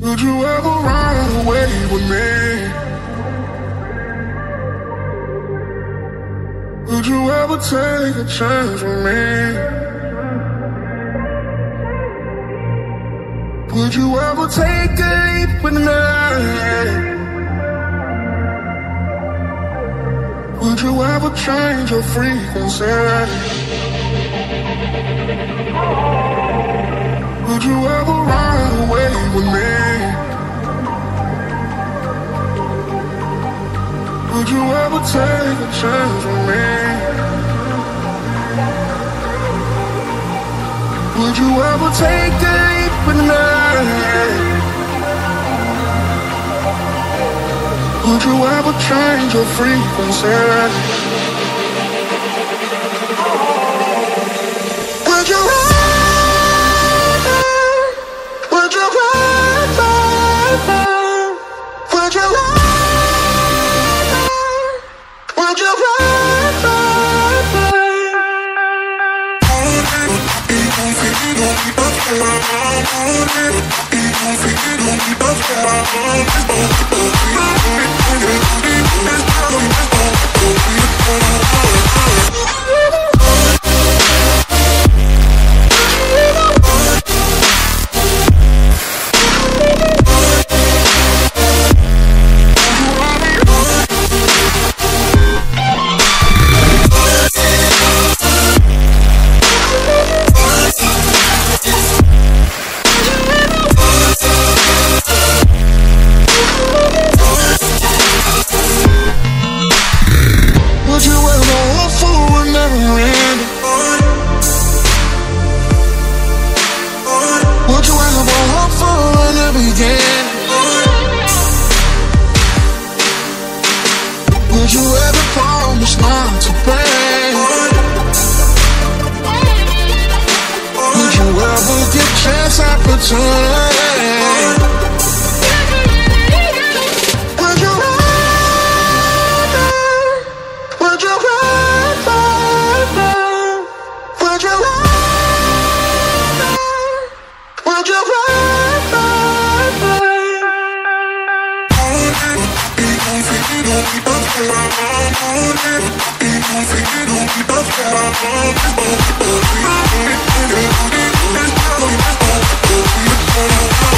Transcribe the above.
Would you ever run away with me? Would you ever take a chance with me? Would you ever take a leap with me? Would you ever change your frequency? Would you ever run away with me? Would you ever take a chance with me? Would you ever take a leap with me? Would you ever change your frequency? Would you ever? Would you ever? Would you ever? Would you ever? Would you ever promise not to pay? Would you ever get chance opportunity? Would you ever? Would you ever? Would you ever? Would you ever? Don't